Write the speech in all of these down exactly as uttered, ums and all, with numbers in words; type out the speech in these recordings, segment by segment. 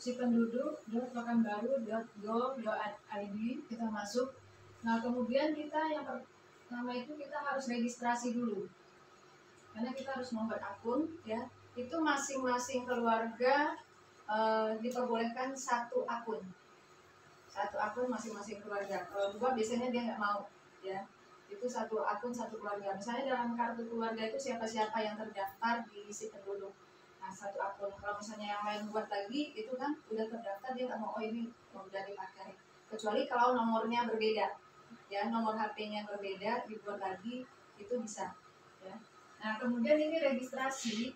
sipenduduk.pekanbaru dot go dot i d, kita masuk. Nah kemudian kita yang pertama itu kita harus registrasi dulu, karena kita harus membuat akun ya. Itu masing-masing keluarga eh, diperbolehkan satu akun, satu akun masing-masing keluarga. Kalau dua biasanya dia nggak mau ya. Itu satu akun satu keluarga. Misalnya dalam kartu keluarga itu siapa-siapa yang terdaftar di si penduduk. Nah satu akun. Kalau misalnya yang lain buat lagi itu kan udah terdaftar, dia nggak mau, oh ini udah dipakai. Kecuali kalau nomornya berbeda, ya nomor H P-nya berbeda dibuat lagi itu bisa. Ya. Nah kemudian ini registrasi.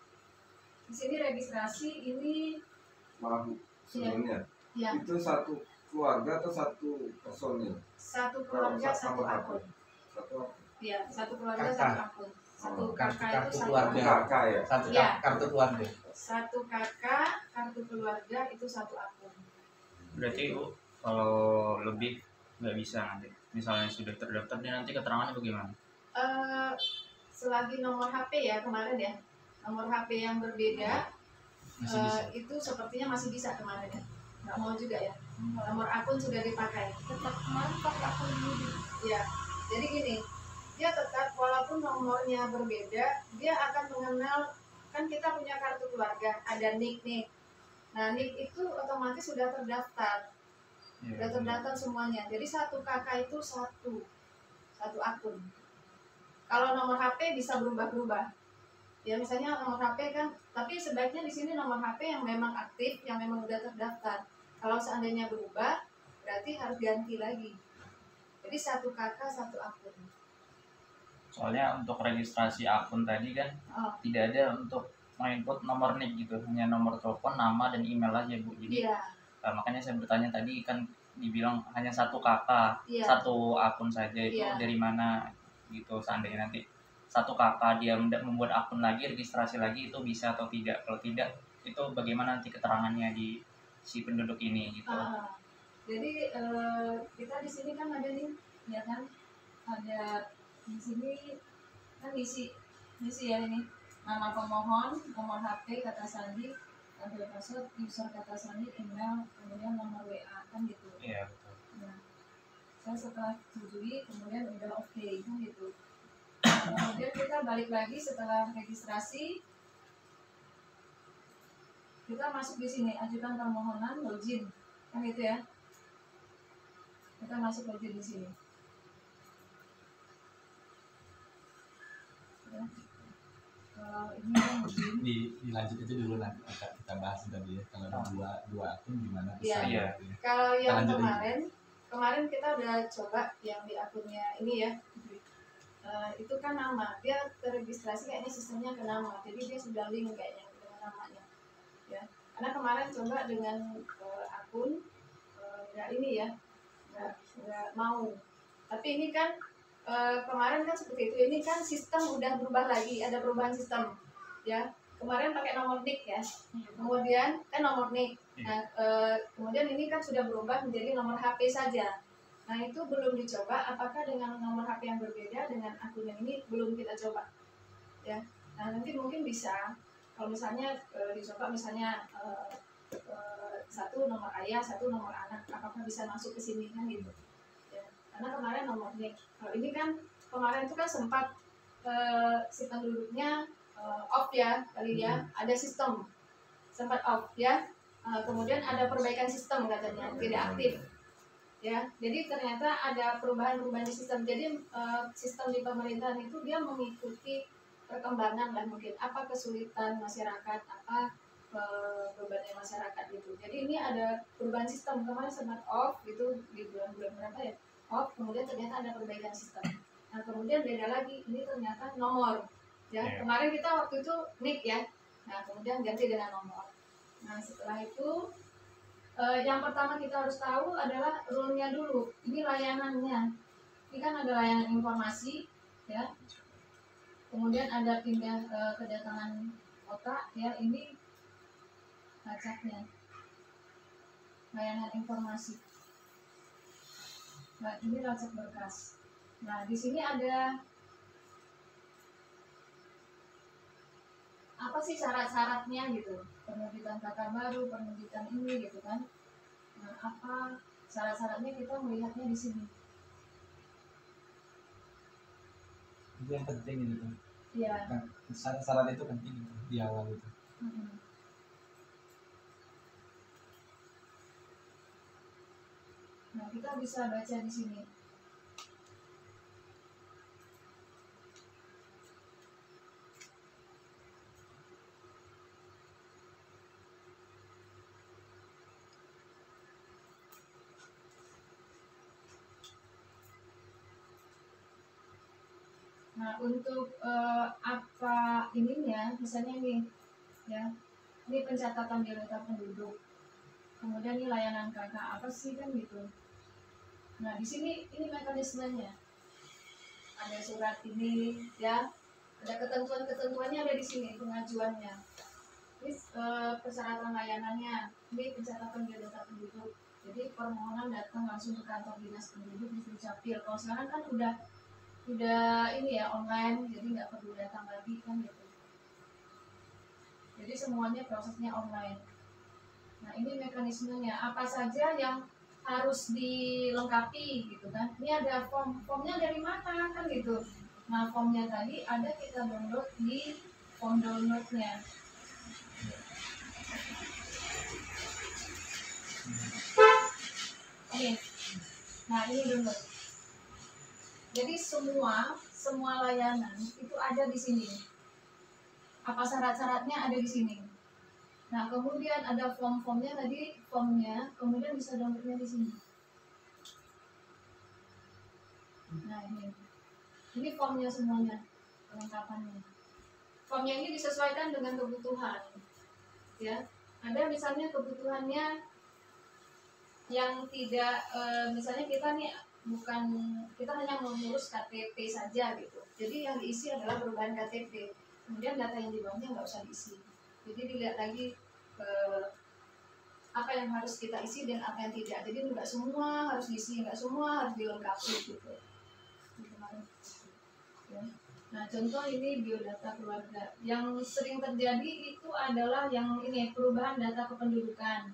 Di sini registrasi ini. Maaf sebelumnya. Ya. Itu satu keluarga atau satu personil? Satu keluarga satu akun. Satu akun. Iya, satu keluarga satu akun. Satu Oh, kakak kartu itu satu keluarga. akun. Kakak ya. Satu Ya. kartu keluarga. Satu kakak, kartu keluarga itu satu akun. Berarti Bu, kalau lebih nggak bisa nanti. Misalnya sudah terdaftar, dia nanti keterangannya bagaimana? Uh, selagi nomor H P ya kemarin ya, nomor H P yang berbeda Masih bisa. uh, itu sepertinya masih bisa kemarin ya. Nggak mau juga ya. Nomor akun sudah dipakai. Tetap kemarin pakai akun dulu. Ya. Jadi gini, dia tetap walaupun nomornya berbeda, dia akan mengenal, kan kita punya kartu keluarga, ada nick nih. Nah nick itu otomatis sudah terdaftar, Ya, sudah terdaftar semuanya. Jadi satu kakak itu satu, satu akun. Kalau nomor H P bisa berubah-berubah. Ya misalnya nomor H P kan, tapi sebaiknya di sini nomor H P yang memang aktif, yang memang sudah terdaftar. Kalau seandainya berubah, berarti harus ganti lagi. Jadi satu kakak satu akun. Soalnya untuk registrasi akun tadi kan Oh. tidak ada untuk menginput nomor nick gitu, hanya nomor telepon, nama dan email aja Bu. Jadi Iya. uh, makanya saya bertanya tadi kan dibilang hanya satu kakak, Iya. satu akun saja, itu Iya. dari mana gitu. Seandainya nanti satu kakak dia membuat akun lagi, registrasi lagi, itu bisa atau tidak? Kalau tidak, itu bagaimana nanti keterangannya di si penduduk ini gitu. Uh, jadi uh, kita di sini kan ada nih, ya kan, ada di sini kan isi isi ya ini nama pemohon, nomor H P, kata sandi, nomor password, user kata sandi, email, kemudian nomor W A kan gitu. Iya betul. Nah, saya setelah setujui kemudian udah oke okay, kan gitu. Nah, kemudian kita balik lagi setelah registrasi, kita masuk di sini ajukan permohonan login kan gitu ya. Kita masuk login di sini. Ya. Kalau ini kan login. Di, dilanjut itu dulu nanti kita, kita bahas tadi ya. Kalau ada dua dua akun gimana bisa? Iya. gitu ya. Kalau yang Lanjut kemarin, kemarin kita udah coba yang di akunnya ini ya. Uh, itu kan nama, dia terregistrasi kayaknya sistemnya ke nama, jadi dia sudah link kayaknya dengan namanya. Ya, karena kemarin coba dengan uh, akun uh, nggak ini ya, nggak nggak mau. Tapi ini kan uh, kemarin kan seperti itu, ini kan sistem udah berubah lagi, ada perubahan sistem. Ya, kemarin pakai nomor nick ya, kemudian kan nomor nick. Nah, uh, kemudian ini kan sudah berubah menjadi nomor H P saja. Nah itu belum dicoba, apakah dengan nomor H P yang berbeda dengan akun yang ini belum kita coba ya. Nah nanti mungkin bisa kalau misalnya e, dicoba misalnya e, e, satu nomor ayah, satu nomor anak, apakah bisa masuk ke sini kan gitu ya. Karena kemarin nomor nick, kalau ini kan kemarin itu kan sempat e, si penduduknya e, off ya kali ya, ada sistem sempat off ya, e, kemudian ada perbaikan sistem katanya tidak aktif. Ya, jadi ternyata ada perubahan-perubahan di sistem. Jadi uh, sistem di pemerintahan itu dia mengikuti perkembangan dan mungkin apa kesulitan masyarakat, apa uh, bebannya masyarakat gitu. Jadi ini ada perubahan sistem, kemarin sempat off gitu di bulan-bulan berapa ya, off, kemudian ternyata ada perbaikan sistem. Nah kemudian beda lagi, ini ternyata nomor. Ya, yeah. Kemarin kita waktu itu nick ya, nah kemudian ganti dengan nomor. Nah setelah itu Uh, yang pertama kita harus tahu adalah rule-nya dulu. Ini layanannya. Ini kan ada layanan informasi, ya. Kemudian ada pindah uh, kedatangan kota, ya. Ini lacaknya. Layanan informasi. Nah, ini lacak berkas. Nah, di sini ada apa sih syarat-syaratnya gitu. penerbitan K K baru, penerbitan ini gitu kan. Nah, apa syarat-syaratnya kita melihatnya di sini. Itu yang penting gitu. Iya. Nah, syarat-syarat itu penting gitu, di awal itu. Mm-mm. Nah, kita bisa baca di sini. Nah, untuk eh, apa ininya, misalnya nih, ya, ini pencatatan biodata penduduk, kemudian ini layanan K K apa sih kan gitu. Nah, di sini ini mekanismenya, ada surat ini, ya, ada ketentuan-ketentuannya ada di sini, pengajuannya, ini eh, persyaratan layanannya, ini pencatatan biodata penduduk. Jadi permohonan datang langsung ke kantor dinas penduduk di Dukcapil. Kalau sekarang kan udah udah ini ya online, jadi nggak perlu datang lagi kan gitu. Jadi semuanya prosesnya online. Nah, ini mekanismenya apa saja yang harus dilengkapi gitu kan. Ini ada form, formnya dari mana kan gitu. Nah, formnya tadi ada kita download di form downloadnya. Oke. Nah, ini download. Jadi semua semua layanan itu ada di sini. Apa syarat-syaratnya ada di sini. Nah, kemudian ada form-formnya tadi, formnya, kemudian bisa downloadnya di sini. Nah, ini. Ini formnya semuanya, kelengkapannya. Formnya ini disesuaikan dengan kebutuhan. Ya. Ada misalnya kebutuhannya yang tidak e, misalnya kita nih bukan kita hanya mengurus K T P saja gitu. Jadi yang diisi adalah perubahan K T P. Kemudian data yang di bawahnya nggak usah diisi. Jadi dilihat lagi eh, apa yang harus kita isi dan apa yang tidak. Jadi nggak semua harus diisi, nggak semua harus dilengkapi gitu. Ya. Nah, contoh ini biodata keluarga. Yang sering terjadi itu adalah yang ini perubahan data kependudukan.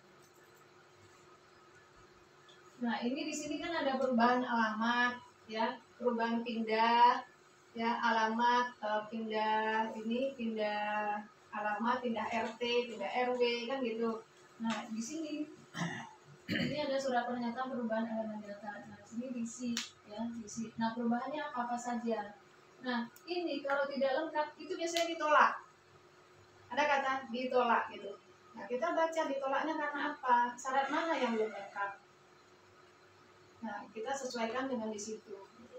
Nah, ini di sini kan ada perubahan alamat, ya, perubahan pindah, ya, alamat, e, pindah ini, pindah alamat, pindah R T, pindah R W, kan gitu. Nah, di sini ini ada surat pernyataan perubahan elemen data. Nah, di sini diisi, ya, diisi. Nah, perubahannya apa-apa saja. Nah, ini kalau tidak lengkap itu biasanya ditolak. Ada kata ditolak gitu. Nah, kita baca ditolaknya karena apa? Syarat mana yang belum lengkap? Nah, kita sesuaikan dengan di situ.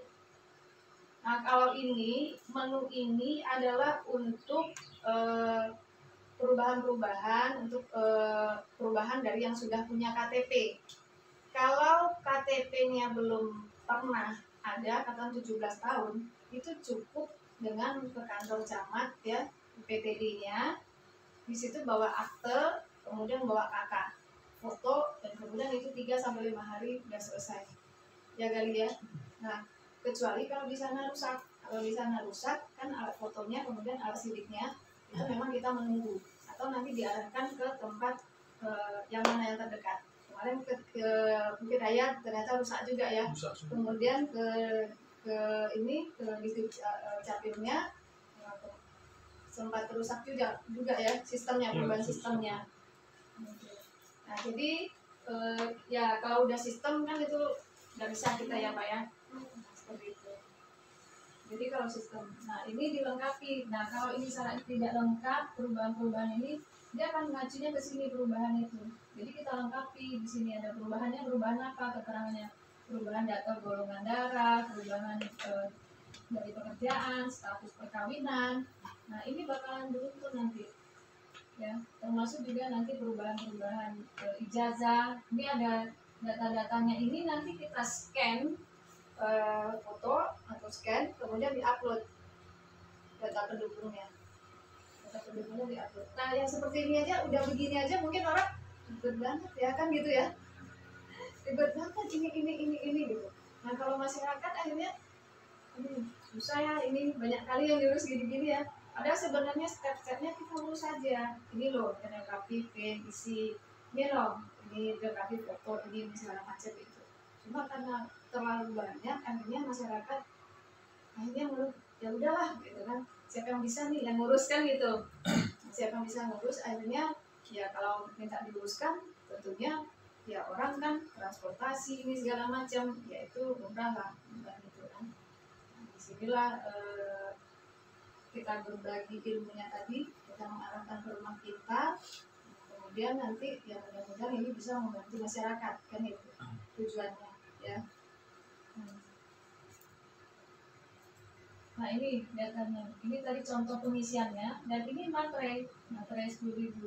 Nah, kalau ini menu ini adalah untuk eh, perubahan-perubahan untuk eh, perubahan dari yang sudah punya K T P. Kalau K T P-nya belum pernah ada, katakan tujuh belas tahun, itu cukup dengan ke kantor camat ya, P T D-nya. Di situ bawa akte, kemudian bawa K K. Foto, dan kemudian itu tiga sampai lima hari sudah selesai. Ya kali ya. Nah, kecuali kalau di sana rusak. Kalau di sana rusak, kan alat fotonya, kemudian alat sidiknya, itu memang kita menunggu. Atau nanti diarahkan ke tempat eh, yang mana yang terdekat. Kemarin ke, ke Bukit Raya ternyata rusak juga ya. Kemudian ke ke ini, ke distrik uh, capilnya, sempat rusak juga, juga ya sistemnya, perubahan sistemnya. Nah, jadi eh, ya kalau udah sistem kan itu nggak bisa kita ya Pak ya, seperti itu. Jadi kalau sistem, nah ini dilengkapi. Nah kalau ini syarat tidak lengkap, perubahan-perubahan ini dia akan mengacunya ke sini perubahan itu. Jadi kita lengkapi di sini ada perubahannya, perubahan apa keterangannya, perubahan data golongan darah, perubahan eh, dari pekerjaan, status perkawinan. Nah ini bakalan beruntun nanti. Ya, termasuk juga nanti perubahan-perubahan e, ijazah. Ini ada data-datanya, ini nanti kita scan e, foto atau scan, kemudian diupload data pendukungnya. Data pendukungnya diupload. Nah, yang seperti ini aja, udah begini aja mungkin orang ribet banget ya kan gitu ya. Ribet banget ini ini ini ini gitu. Nah, kalau masyarakat akhirnya ini susah ya, ini banyak kali yang diurus gini-gini ya. Ada sebenarnya step-stepnya kita urus saja. Ini loh, dilengkapi P, isi, ini loh, ini dilengkapi foto, ini segala macam itu. Cuma karena terlalu banyak, akhirnya masyarakat akhirnya menurut ya udahlah gitu kan. Siapa yang bisa nih yang nguruskan gitu. Siapa yang bisa ngurus, akhirnya ya kalau minta diuruskan, tentunya ya orang kan transportasi ini segala macam, ya itu murah lah, murah gitu kan. Nah, disinilah eh, kita berbagi ilmunya tadi, kita mengarahkan ke rumah kita, kemudian nanti ya mudah-mudahan ini bisa membantu masyarakat, kan itu tujuannya ya. Hmm. Nah ini datanya, ini tadi contoh pengisiannya, dan ini materai, materai sepuluh ribu.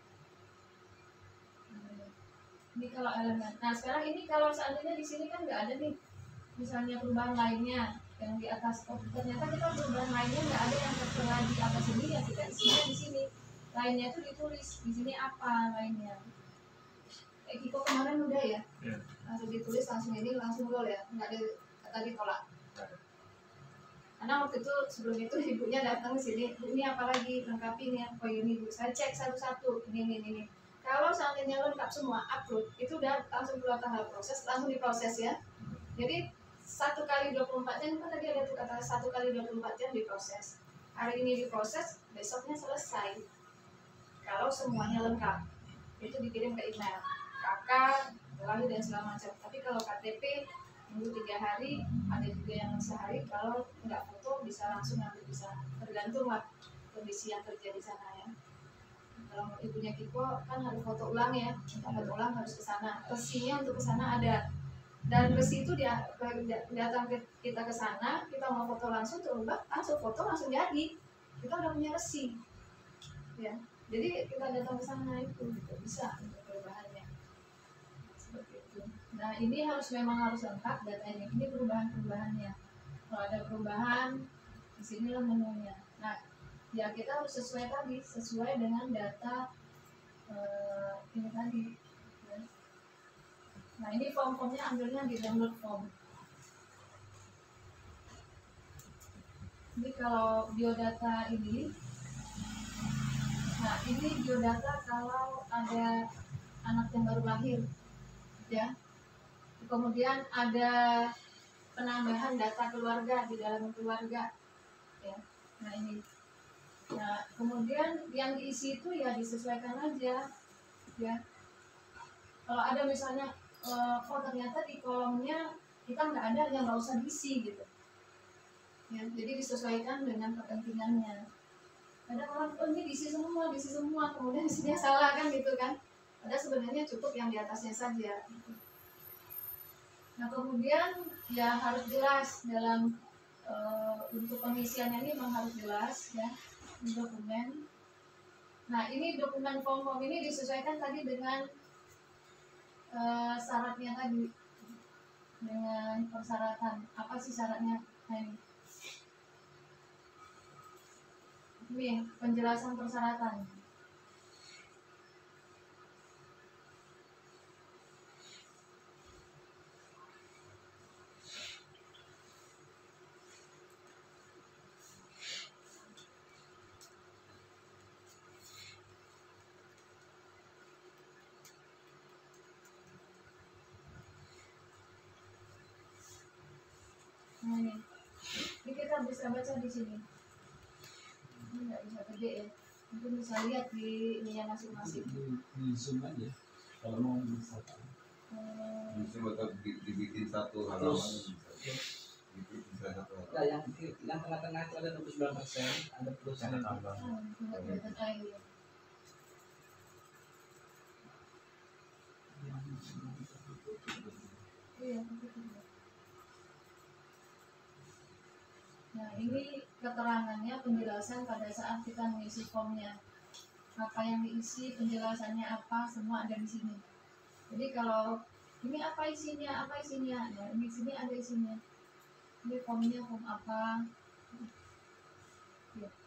Ini kalau elemen. Nah sekarang ini kalau seandainya di sini kan nggak ada nih, misalnya perubahan lainnya yang di atas, oh, ternyata kita perubahan lainnya nggak ada yang tertera di atas ini, ya kita isinya di sini. Lainnya itu ditulis di sini apa lainnya. Kayak Kiko kemarin udah ya, Yeah. langsung ditulis langsung ini langsung gol ya, nggak ada kata ditolak. Karena waktu itu sebelum itu ibunya datang ke sini, ini apa lagi lengkapi ini, oh ini bu, saya cek satu-satu, ini ini ini. Kalau seandainya lengkap semua upload, itu udah langsung keluar tahap proses, langsung diproses ya. Jadi satu kali dua puluh empat jam, kan tadi ada tuh kata satu kali dua puluh empat jam diproses. Hari ini diproses, besoknya selesai. Kalau semuanya lengkap, itu dikirim ke email, K K, lahir dan segala macam. Tapi kalau K T P nunggu tiga hari, ada juga yang sehari. Kalau nggak foto bisa langsung nanti bisa, tergantung lah kondisi yang terjadi di sana ya. Kalau ibunya Kiko kan harus foto ulang ya, untuk foto ulang harus ke sana. Resinya untuk ke sana ada. Dan resi itu dia datang ke kita ke sana, kita mau foto langsung coba langsung foto langsung jadi, kita udah punya resi ya. Jadi kita datang ke sana itu gitu, bisa untuk perubahannya seperti itu. Nah ini harus memang harus lengkap datanya, ini perubahan perubahannya. Kalau ada perubahan di sinilah menunya. Nah ya kita harus sesuai tadi, sesuai dengan data eh, ini tadi. Nah ini form-formnya ambilnya di download form. Jadi kalau biodata ini, nah ini biodata kalau ada anak yang baru lahir, ya. Kemudian ada penambahan data keluarga di dalam keluarga, ya. Nah ini. Nah kemudian yang diisi itu ya disesuaikan aja, ya. Kalau ada misalnya Uh, oh ternyata di kolomnya kita nggak ada, yang nggak usah diisi gitu ya, jadi disesuaikan dengan kepentingannya. Kadang orang oh ini diisi semua diisi semua kemudian isinya salah kan gitu kan, ada sebenarnya cukup yang di atasnya saja gitu. Nah kemudian ya harus jelas dalam uh, untuk pengisiannya ini memang harus jelas ya di dokumen. Nah ini dokumen form-form ini disesuaikan tadi dengan Uh, syaratnya tadi, dengan persyaratan. Apa sih syaratnya? Nah, ini. Ini penjelasan persyaratan. Nah, ini. Ini kita bisa baca di sini. Ini nggak bisa gede ya. Mungkin bisa lihat di ininya masing-masing. Di, di zoom aja. Kalau mau bisa. Hmm. Bisa atau dibikin satu halaman bisa. Bikin bisa satu halaman. Nah, yang yang tengah-tengah itu ada enam puluh sembilan persen, ada plus Ada tambah. Hmm, nggak kelihatan air. Iya, betul. Nah ini keterangannya, penjelasan pada saat kita mengisi formnya, apa yang diisi, penjelasannya apa, semua ada di sini. Jadi kalau ini apa isinya, apa isinya, ya ini sini ada isinya. Ini formnya form apa? Ya.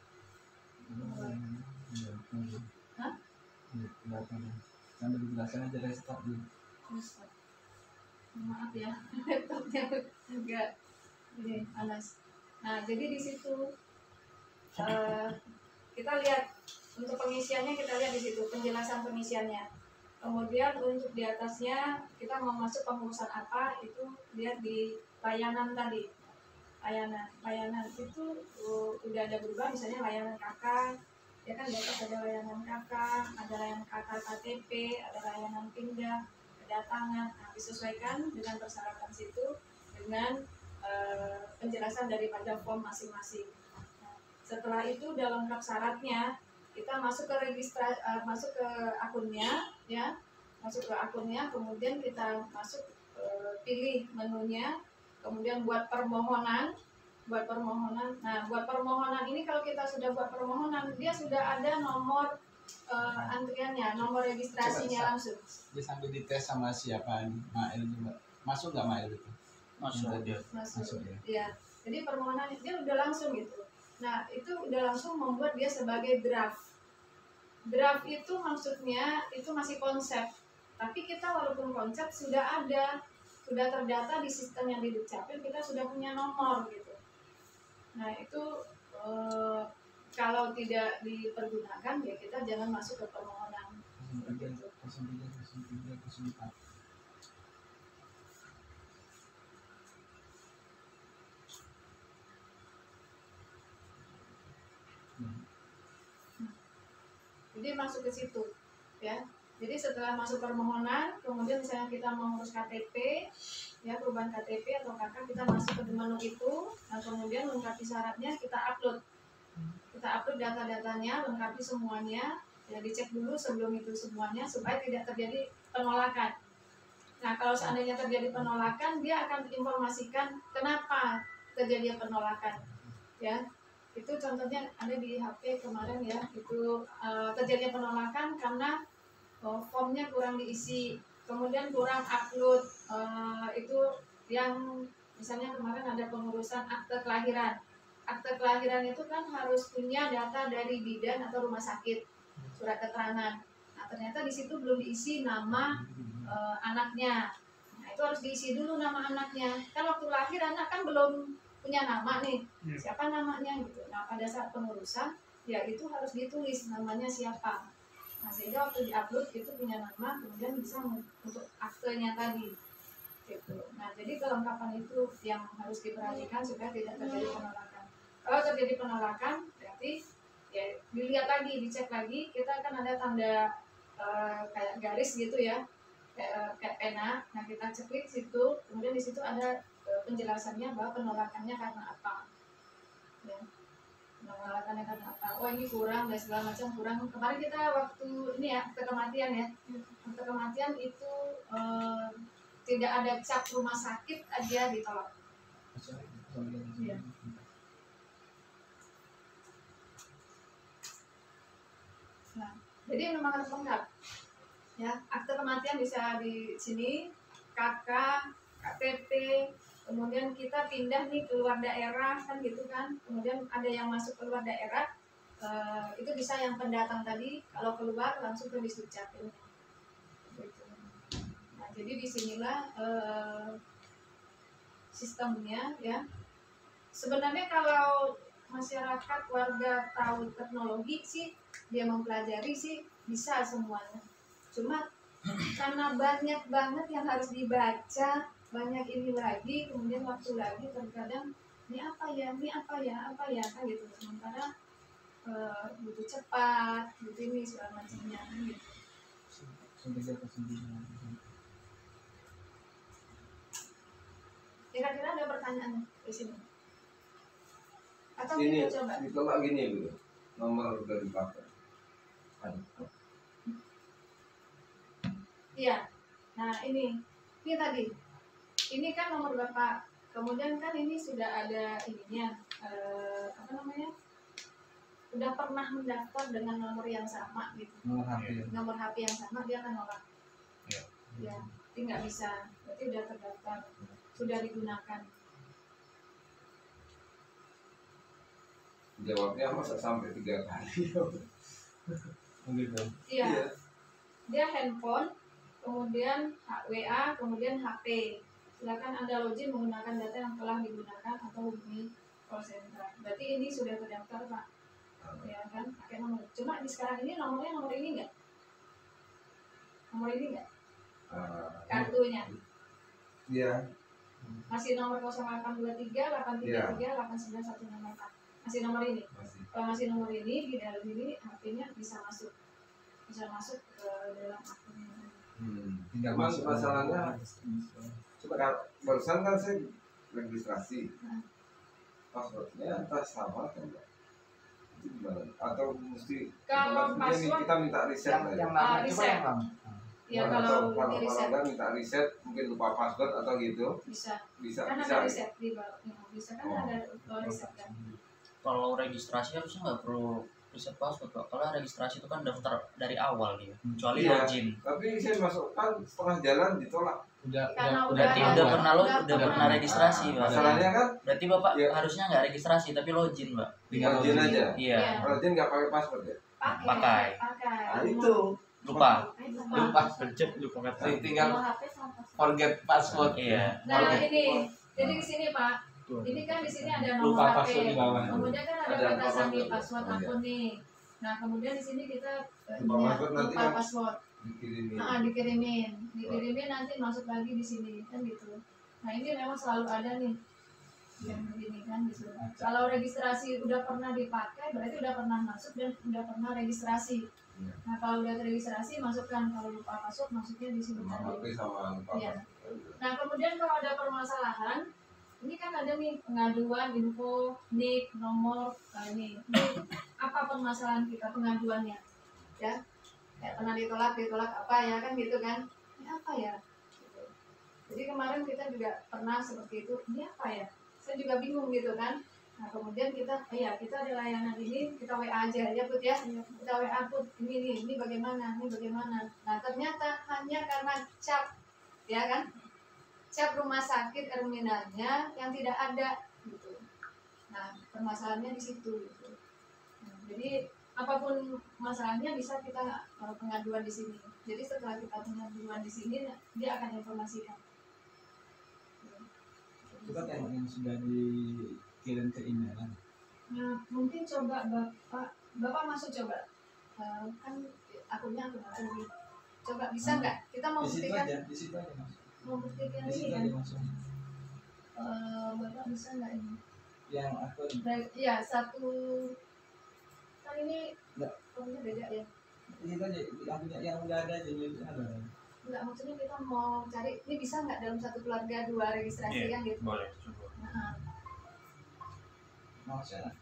Hah? Sambil dijelaskan aja dari start dulu. Terus, maaf ya, laptopnya agak ini panas. Nah jadi di situ eh, kita lihat untuk pengisiannya, kita lihat di situ penjelasan pengisiannya. Kemudian untuk di atasnya kita mau masuk pengurusan apa, itu lihat di layanan tadi. Layanan, layanan itu uh, udah ada berubah, misalnya layanan K K, ya kan di atas ada layanan K K, ada layanan K K K T P, ada layanan pindah, kedatangan. Nah, disesuaikan dengan persyaratan situ dengan uh, penjelasan daripada form masing-masing. Nah, setelah itu udah lengkap syaratnya, kita masuk ke registra, uh, masuk ke akunnya, ya, masuk ke akunnya, kemudian kita masuk uh, pilih menunya. Kemudian buat permohonan, buat permohonan. Nah, buat permohonan ini kalau kita sudah buat permohonan, dia sudah ada nomor uh, antriannya, nomor registrasinya langsung. Dia sambil dites sama siapa nih, Mael juga. Masuk nggak Mael itu? Masuk. Masuk. Masuk. Masuk ya. Iya. Jadi permohonan dia udah langsung gitu. Nah, itu udah langsung membuat dia sebagai draft. Draft itu maksudnya itu masih konsep. Tapi kita walaupun konsep sudah ada, sudah terdata di sistem yang di Dukcapil, kita sudah punya nomor gitu. Nah itu e, kalau tidak dipergunakan ya kita jangan masuk ke permohonan. Gitu. Jadi masuk ke situ, ya. Jadi setelah masuk permohonan, kemudian misalnya kita mau ngurus K T P, ya perubahan K T P atau K K, kita masuk ke menu itu, dan kemudian lengkapi syaratnya, kita upload. Kita upload data-datanya, lengkapi semuanya, ya dicek dulu sebelum itu semuanya, supaya tidak terjadi penolakan. Nah kalau seandainya terjadi penolakan, dia akan informasikan kenapa terjadi penolakan. Ya, itu contohnya ada di H P kemarin ya, itu uh, terjadi penolakan karena Oh, formnya kurang diisi, kemudian kurang upload, uh, itu yang misalnya kemarin ada pengurusan akte kelahiran. Akte kelahiran itu kan harus punya data dari bidan atau rumah sakit, surat keterangan. Nah ternyata di situ belum diisi nama uh, anaknya. Nah itu harus diisi dulu nama anaknya. Kan waktu lahir anak kan belum punya nama nih, siapa namanya gitu. Nah pada saat pengurusan ya itu harus ditulis namanya siapa. Nah, sehingga waktu diupload itu punya nama, kemudian bisa untuk aktenya tadi gitu. Nah jadi kelengkapan itu yang harus diperhatikan supaya tidak terjadi penolakan. Kalau terjadi penolakan berarti ya dilihat lagi, dicek lagi, kita akan ada tanda uh, kayak garis gitu ya, kayak, uh, kayak pena. Nah kita ceklik situ, kemudian di situ ada uh, penjelasannya bahwa penolakannya karena apa ya. Penolakannya karena apa? Oh ini kurang dan segala macam kurang. Kemarin kita waktu ini ya akte kematian ya, akte kematian itu eh, tidak ada cap rumah sakit aja ditolak. Ya. Nah, jadi memang harus lengkap. Ya, akte kematian bisa di sini, K K, K T P. Kemudian kita pindah nih keluar daerah kan gitu kan, kemudian ada yang masuk keluar daerah, uh, itu bisa yang pendatang tadi, kalau keluar langsung ke Dukcapil. Gitu. Nah jadi disinilah uh, sistemnya ya. Sebenarnya kalau masyarakat warga tahu teknologi sih, dia mempelajari sih bisa semuanya. Cuma karena banyak banget yang harus dibaca, banyak ini lagi, kemudian waktu lagi terkadang ini apa ya, ini apa ya, apa ya kan gitu. Sementara e, butuh cepat, butuh ini segala macamnya gitu. Kira-kira ada pertanyaan di sini? Atau ini kita coba? ditolak gini Bu, nomor dari bapak. Iya. Nah ini, ini tadi. Ini kan nomor bapak, kemudian kan ini sudah ada ininya, eh, apa namanya, sudah pernah mendaftar dengan nomor yang sama gitu, Nomor H P. nomor H P yang sama, dia akan nolak. Ya. Ya, jadi nggak bisa, berarti sudah terdaftar, sudah digunakan. Jawabnya masa sampai tiga kali. Gitu. Iya, dia handphone, kemudian W A, kemudian H P. Silakan Anda login menggunakan data yang telah digunakan atau hubungi call center. Berarti ini sudah terdaftar Pak. ya kan pakai nomor. Cuma di sekarang ini nomornya nomor ini enggak? Nomor ini enggak? Ah, Kartunya iya. masih nomor nol delapan dua tiga delapan tiga tiga delapan sembilan satu enam empat. Masih nomor ini. Masih. Kalau masih nomor ini di dalam ini H P-nya bisa masuk. Bisa masuk ke dalam akunnya. Hmm. Tinggal Cuman masuk. masalahnya coba kan barusan kan saya registrasi. Nah. Passwordnya entah sama atau enggak. Itu gimana? Atau mesti Kalau maksudnya nih password kita minta riset Yang aja. yang Ah, lama coba riset. yang lama. ya atau kalau kalau di kalau riset enggak minta riset mungkin lupa password atau gitu bisa. bisa Kan bisa ada riset di bawah. Ya, bisa kan Oh. ada uh, riset kan. Kalau registrasi harusnya nggak perlu riset password Pak. Kalau registrasi itu kan daftar dari awal dia, kecuali Iya. login. tapi saya masukkan setengah jalan ditolak. Udah Karena udah Berarti Udah, udah udah pernah lo udah udah pernah. pernah registrasi Ah, Pak. masalahnya kan Berarti Bapak Iya. harusnya nggak registrasi tapi login Pak. tinggal login login. aja. Iya. Login nggak pakai password ya. Pakai. Pakai. Pakai. Nah itu Lupa. Eh, Lupa. Pencet lupa kata. Jadi tinggal Nomor H P sama password. forget password. Iya. Nah Oke. ini, jadi di sini Pak, ini kan di sini ada nomor Lupa H P, password di bawah. kemudian kan ada Ada kata lupa sandi password. password Oh, iya. akun nih. Nah kemudian di sini kita eh, Lupa ini ya, password nanti lupa kan password, dikirimin. nah, dikirimin, dikirimin nanti masuk lagi di sini kan gitu. Nah ini memang selalu ada nih yang begini kan gitu. Kalau registrasi udah pernah dipakai berarti udah pernah masuk dan udah pernah registrasi. Iya. Nah kalau udah registrasi masukkan, kalau lupa password masuknya di sini Sama H P tadi. sama lupa Iya. password. Nah kemudian kalau ada permasalahan, ini kan ada nih pengaduan, info, nick, nomor, nah ini, ini apa permasalahan kita pengaduannya, ya? Ya pernah ditolak, ditolak apa ya kan gitu kan? Ini apa ya? Gitu. Jadi kemarin kita juga pernah seperti itu. Ini apa ya? Saya juga bingung gitu kan. Nah kemudian kita, oh ya kita ada layanan ini, kita W A aja ya Put ya. Kita W A Put, ini nih, ini bagaimana, ini bagaimana. Nah ternyata hanya karena cap, ya kan? Cap rumah sakit terminalnya yang tidak ada gitu. Nah permasalahannya di situ gitu. Nah, jadi apapun masalahnya bisa kita uh, pengaduan di sini. Jadi setelah kita pengaduan di sini dia akan informasikan. Coba tengok yang sudah dikirim ke email. Nah mungkin coba bapak bapak masuk coba. Uh, kan akunnya akun apa nih? Coba bisa nggak? Kita mau Di situ buktikan, aja, di situ aja mas. mau buktikan Di ini situ kan? aja masuk. Uh, bapak bisa nggak ini? Yang akun Baik, iya satu kan ini Nggak. oh, ini beda ya. di situ aja, yang punya yang udah ada aja itu ada. Enggak, maksudnya kita mau cari ini bisa nggak dalam satu keluarga dua registrasi Iya, kan gitu. boleh coba. Nah, Mau saya.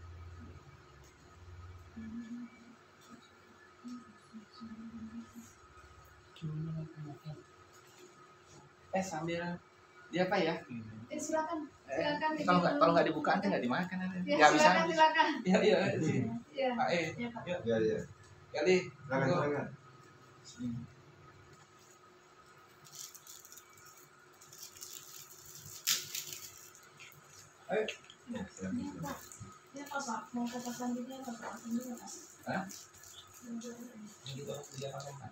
Eh sambil dia apa ya? eh, silakan, Eh, silakan. kalau nggak kalau nggak dibuka nanti nggak dimakan nanti. ya, Nggak bisa. silakan, silakan. Iya iya. Iya, Pak eh, ya Pak. Ya ya. kali. Silakan silakan. Ayo. Ya, silakan. Ini Pak, ini apa Pak? Mau kata selanjutnya apa Pak? Ini apa? Hah? Ini Ini gitu dia pakai Pak.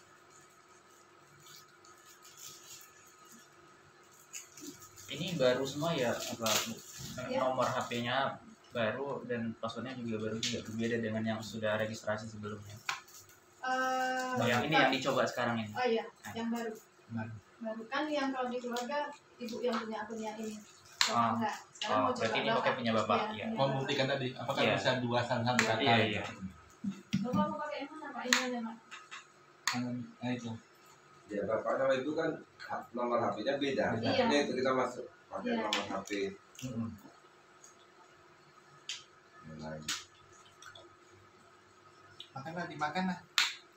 Ini baru semua ya apa Ya. nomor H P-nya baru dan passwordnya juga baru juga berbeda dengan yang sudah registrasi sebelumnya. Eh, Oh, yang ini Pak. yang dicoba sekarang ini. Oh iya, yang baru. Baru. Baru kan yang kalau di keluarga ibu yang punya akunnya ini. Coba Ah. enggak. Sekarang Oh, mau coba berarti ini Bapak. pakai punya Bapak, Iya, iya. punya Mau Bapak. membuktikan tadi apakah Iya. bisa dua satu kata? Iya, iya. Bapak mau pakai yang mana Pak? Ini aja Pak. Nah itu. Ya bapak sama ibu kan ha- nomor H P-nya beda. Beda. Iya. Makanya itu kita masuk pakai Iya. nomor H P Mm-mm. yang lain. Makanlah dimakan lah.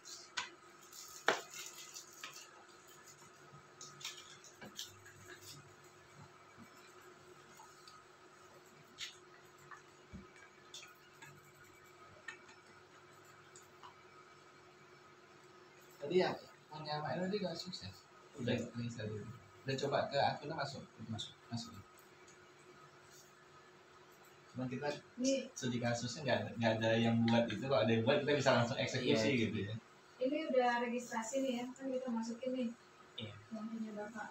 Tadi yang punya Mak Elo juga sukses. Udah bisa dulu. Udah coba ke akunnya masuk, masuk, masuk. Cuma kita Ini studi kasusnya nggak ada, nggak ada yang buat itu. Kalau ada yang buat kita bisa langsung eksekusi Iya. gitu ya. ini udah registrasi nih ya, kan kita masukin nih. Iya. Yang punya Bapak.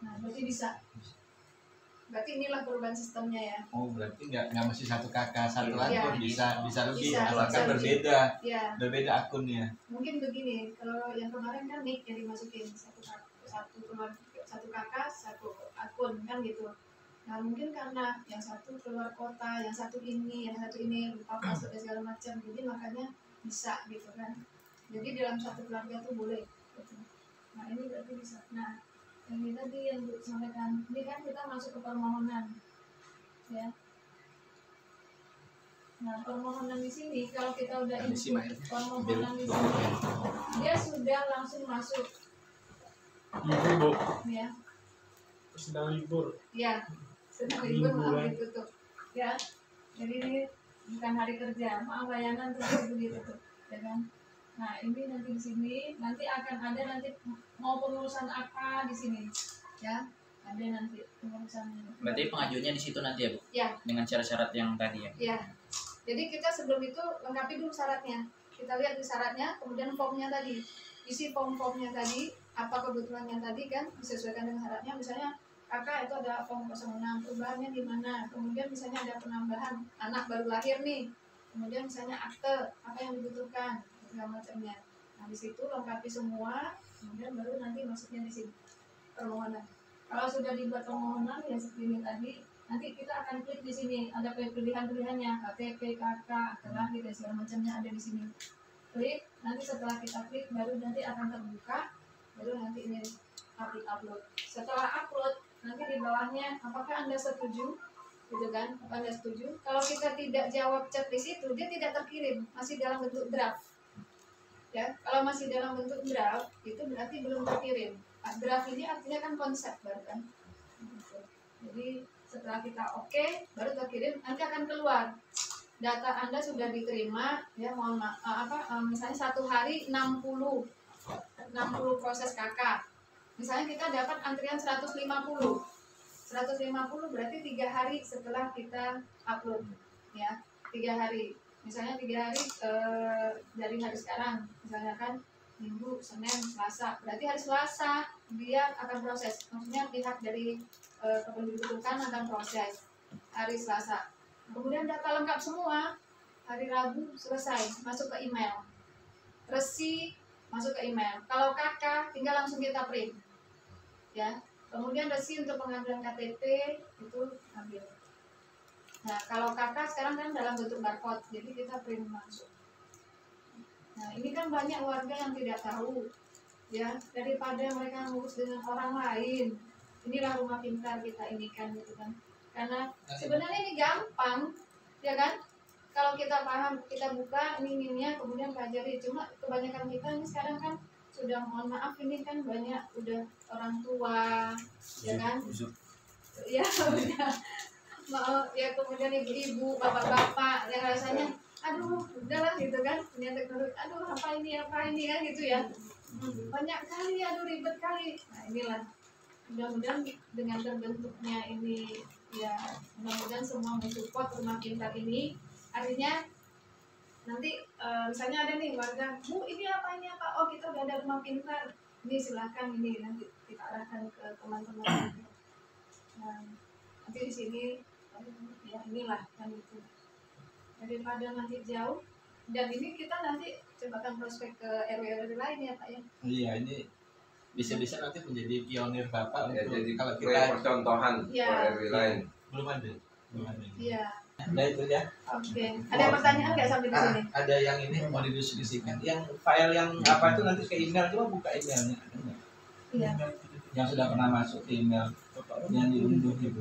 Nah, berarti bisa. Berarti inilah perubahan sistemnya ya. Oh, berarti nggak nggak mesti satu kakak satu Iya. akun, bisa bisa lebih, Bisa, asalkan bisa lebih. berbeda, Ya, berbeda akunnya. mungkin begini. Kalau yang kemarin kan nick yang dimasukin satu kak- satu keluar satu kakak satu akun kan gitu. Nah mungkin karena yang satu keluar kota, yang satu ini, yang satu ini lupa password dan segala macam, jadi makanya bisa gitu kan. Jadi dalam satu keluarga tuh boleh. Gitu. Nah ini berarti bisa. Nah yang ini tadi yang disampaikan, ini kan kita masuk ke permohonan, ya. Nah permohonan di sini kalau kita udah Ada sih, input Maher. permohonan di sini, dia sudah langsung masuk, Ibu, Bu. ya. Sedang libur. Ya, sedang libur maaf Liburan. ditutup, ya. Jadi ini bukan hari kerja, maaf layanan terus ditutup, ya kan. Nah ini nanti di sini nanti akan ada nanti mau pengurusan apa di sini, ya. Ada nanti pengurusan. Berarti pengajuannya di situ nanti ya, Bu? Ya. Dengan syarat-syarat yang tadi ya. Ya, jadi kita sebelum itu lengkapi dulu syaratnya. Kita lihat di syaratnya, kemudian formnya tadi, isi form-formnya tadi, apa kebutuhannya tadi kan disesuaikan dengan syaratnya. Misalnya kakak itu ada form nol enam, perubahannya di mana, kemudian misalnya ada penambahan anak baru lahir nih, kemudian misalnya akte apa yang dibutuhkan, segala macamnya. Nah di situ lengkapi semua, kemudian baru nanti masuknya di sini permohonan. Kalau sudah dibuat permohonan yang seperti ini tadi, nanti kita akan klik di sini, ada pilihan-pilihannya, K T P, K K, akte lahir dan segala macamnya ada di sini. Klik, nanti setelah kita klik baru nanti akan terbuka, baru nanti ini upload upload. Setelah upload, nanti di bawahnya apakah Anda setuju? Gitu kan? Apa Anda setuju? Kalau kita tidak jawab checklist itu, dia tidak terkirim, masih dalam bentuk draft. Ya, kalau masih dalam bentuk draft, itu berarti belum terkirim. Draft ini artinya kan konsep baru kan. Gitu. Jadi setelah kita oke, okay, baru terkirim, nanti akan keluar data Anda sudah diterima, ya mohon maaf, apa misalnya satu hari enam puluh proses K K. Misalnya kita dapat antrian seratus lima puluh seratus lima puluh berarti tiga hari setelah kita upload, ya tiga hari. Misalnya tiga hari eh, dari hari sekarang, misalnya kan Minggu, Senin, Selasa, berarti hari Selasa dia akan proses. Maksudnya pihak dari eh, kependudukan akan proses hari Selasa. Kemudian data lengkap semua, hari Rabu selesai, masuk ke email. Resi masuk ke email. Kalau K K tinggal langsung kita print, ya. Kemudian resi untuk pengambilan K T P itu ambil. Nah kalau K K sekarang kan dalam bentuk barcode, jadi kita print langsung. Nah ini kan banyak warga yang tidak tahu, ya, daripada mereka ngurus dengan orang lain. Inilah rumah pintar kita ini kan, gitu kan. Karena sebenarnya ini gampang, ya kan? Kalau kita paham, kita buka ini ininya, kemudian pelajari. Cuma kebanyakan kita ini sekarang kan sudah, mohon maaf ini kan banyak udah orang tua, ya kan? Ya udah, mau ya kemudian ibu-ibu, bapak-bapak yang rasanya aduh udahlah gitu kan, punya teknologi, aduh apa ini apa ini kan gitu ya, banyak kali, aduh ribet kali. Nah inilah mudah-mudahan dengan terbentuknya ini, ya mudah-mudahan semua mensupport rumah pintar ini. Artinya nanti e, misalnya ada nih warga, Bu ini apa ini apa, oh kita udah ada rumah pintar, ini silakan ini nanti kita arahkan ke teman-teman. Nah nanti di sini ya inilah kan itu, daripada nanti jauh. Dan ini kita nanti coba kan prospek ke R W R W lain ya Pak ya. Iya, ini bisa-bisa nanti menjadi pionir Bapak Ya, untuk jadi kalau kita kita percontohan Ya. ke R W lain. belum ada, belum ada. Iya. Nah itu ya. Oke. Ada pertanyaan nggak sampai di sini? Ah, ada yang ini mau didiskusikan. Yang file yang apa itu nanti ke email, coba buka emailnya. Ada nggak? Iya. Yang sudah pernah masuk ke email yang diunduh itu.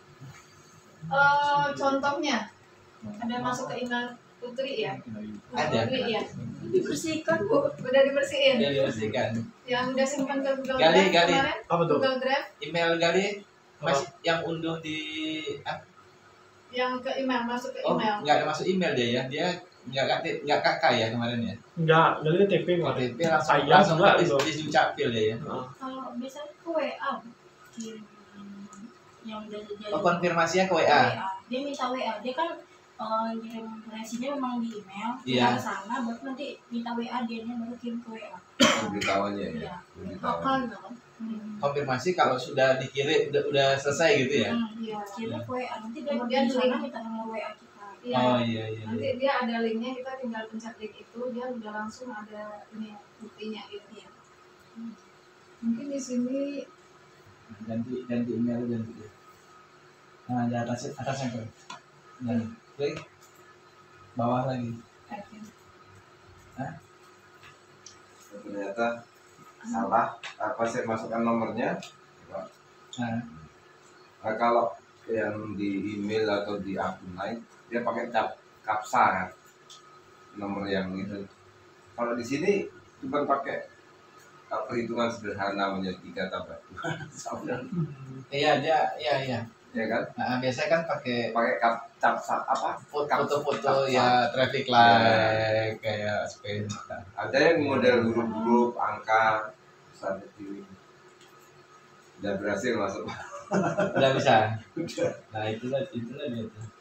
Eh, contohnya ada masuk ke email Putri ya? Ada. Putri ya. Dibersihkan Bu. Udah dibersihin. Sudah dibersihkan. Yang udah simpan ke Google Gali, Drive gali. kemarin? Apa tuh? Google Drive Email Gali masih yang unduh di ah, yang ke email, masuk ke oh email. nggak ada masuk email dia ya, dia nggak kakak nggak kakak ya kemarin ya. Enggak, dari T P O kok. T P langsung Saya langsung juga di itu. di Dukcapil dia ya. Heeh. Kalau biasanya ke W A kirim yang udah jadi Oh konfirmasinya ke W A. W A. Dia minta W A. Dia kan eh, kirim reaksinya memang di email. Iya. Kita ke sana baru nanti minta W A, dia baru kirim ke W A. Pemberitahuannya ya. Iya. Pemberitahuan. Akal kan. Hmm. konfirmasi kalau sudah dikirim udah, udah selesai gitu ya. Hmm, Iya. kirim W A nanti dia Kemudian di sana link. minta nomor W A kita. Iya. Oh iya iya. Nanti iya. dia ada linknya, kita tinggal pencet link itu, dia udah langsung ada ini buktinya gitu ya. Hmm. Mungkin di sini Ganti ganti email ganti. Nah di atas atasnya tuh. Nah, klik bawah lagi. oke. ternyata salah apa saya masukkan nomornya. Nah, Nah, kalau yang di email atau di akun lain dia pakai cap kapsa kan, nomor yang itu. Kalau di sini cuma pakai uh, perhitungan sederhana menjadi tiga tambah dua sama, iya dia iya iya. ya kan? Nah, biasanya kan pakai Pakai kap capsa apa? foto-foto Kapsa. ya traffic light kayak sepeda. Ada yang model huruf-huruf, angka, sampai pilih. Udah berhasil masuk. Udah bisa. Udah. Nah itulah itulah dia tuh.